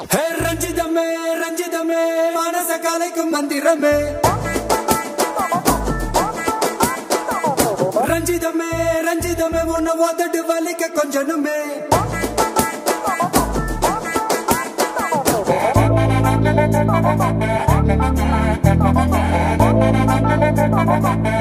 ஹே ரஞ்சிதமே ரஞ்சிதமே மனச கலைக்கும் மந்திரமே ரஞ்சிதமே ரஞ்சிதமே உன்னை உதடு வலிக்க கொஞ்சனுமே Thank you.